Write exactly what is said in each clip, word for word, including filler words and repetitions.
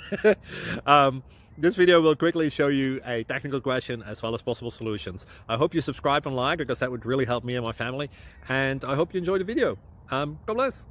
um, this video will quickly show you a technical question as well as possible solutions. I hope you subscribe and like, because that would really help me and my family. And I hope you enjoy the video. Um, God bless.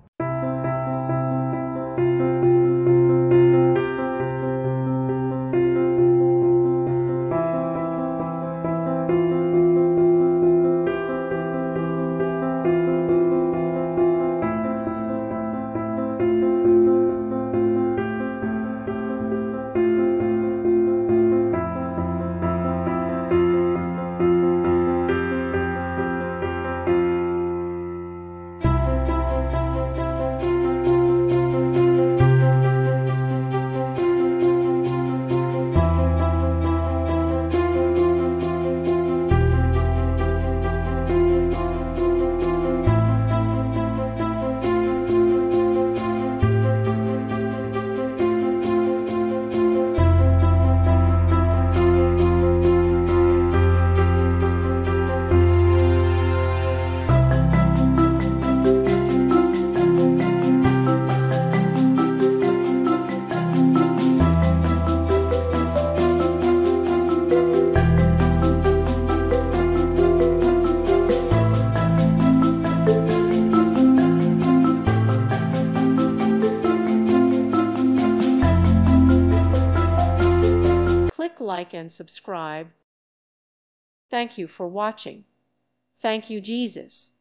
Click like and subscribe. Thank you for watching. Thank you, Jesus.